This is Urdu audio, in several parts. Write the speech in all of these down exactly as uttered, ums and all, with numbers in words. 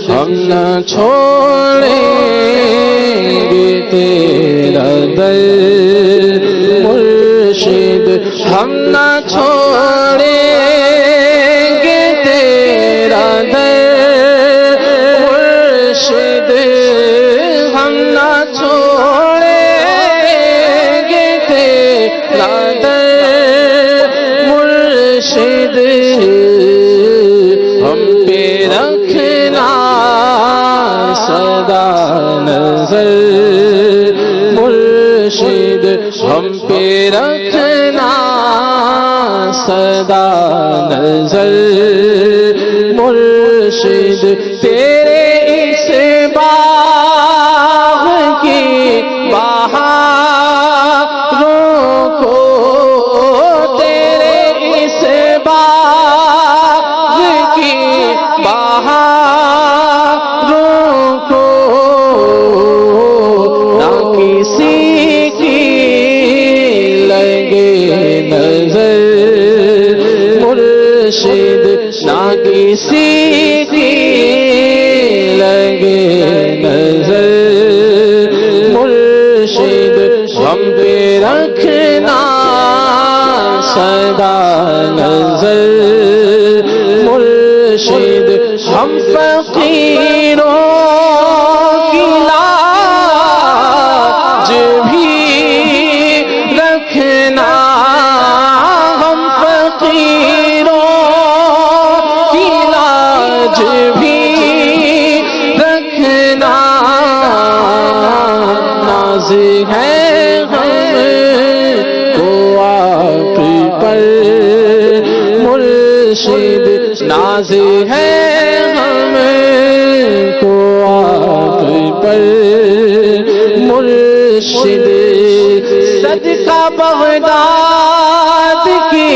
ہم نہ چھوڑیں گے تیرا در مرشد ہم نہ چھوڑیں گے تیرا در مرشد ہم نہ چھوڑیں گے تیرا در مرشد ہم پہ رکھنا سدا نظر مرشد ہم پہ رکھنا سدا نظر مرشد تیرے اس باغ کی بہاروں کو تیرے اس باغ کی بہاروں کو نہ کسی کی لگے نظر مرشد نہ کسی کی لگے نظر مرشد ہم پہ رکھنا سدا نظر مرشد ہم فقیروں کی لاج بھی رکھنا ہم فقیروں کی لاج بھی رکھنا ناز ہے ہم کو آپ پر مرشد ناز ہے ہم کو آپ پر مرشد صدقہ بغداد کی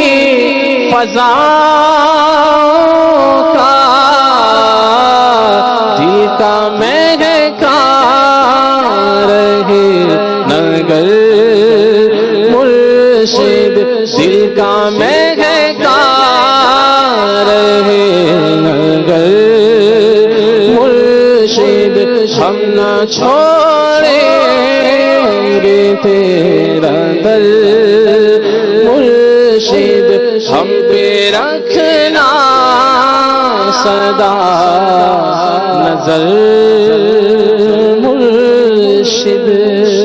فضاؤں کا دل کا مہکا رہے نگر مرشد دل کا مہکا رہے نگر مرشد ہم نہ چھوڑیں گے تیرا در مرشد ہم پہ رکھنا سدا نظر مرشد